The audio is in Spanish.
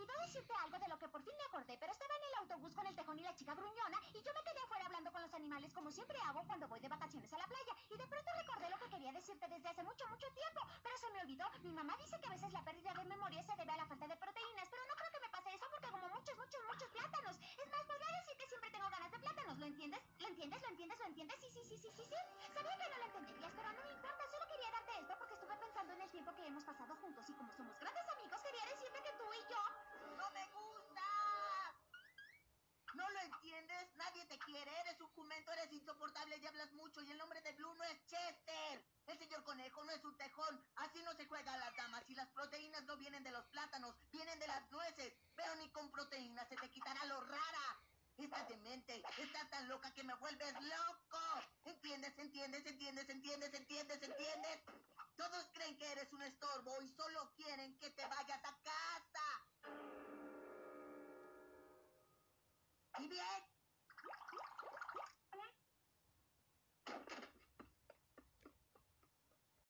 olvidó decirte algo de lo que por fin me acordé, pero estaba en el autobús con el tejón y la chica gruñona y yo me quedé afuera hablando con los animales como siempre hago cuando voy de vacaciones a la playa. Y de pronto recordé lo que quería decirte desde hace mucho, mucho tiempo, pero se me olvidó. Mi mamá dice que a veces la pérdida de memoria se debe a la falta de proteínas, pero no creo que me pase eso porque como muchos, muchos, muchos plátanos. Es más, podría decir que siempre tengo ganas de plátanos. ¿Lo entiendes? ¿Lo entiendes? ¿Lo entiendes? ¿Lo entiendes? Sí, sí, sí, sí, sí, sí. Sabía que no lo entenderías, pero no me importa. Solo quería darte esto porque estuve pensando en el tiempo que hemos pasado juntos y como somos grandes amigos, quería decirte que tú y yo... ¡No me gusta! ¿No lo entiendes? Nadie te quiere, eres un jumento, eres insoportable y hablas mucho y el nombre de Blue no es Chester. El señor Conejo no es un tejón, así no se juega a las damas y las proteínas no vienen de los plátanos, vienen de las nueces. Pero ni con proteínas se te quitará lo rara. Estás demente, estás tan loca que me vuelves loco. ¿Entiendes, entiendes, entiendes, entiendes, entiendes, entiendes? Todos creen que eres un estorbo y solo quieren que te vayas a casa. Y bien,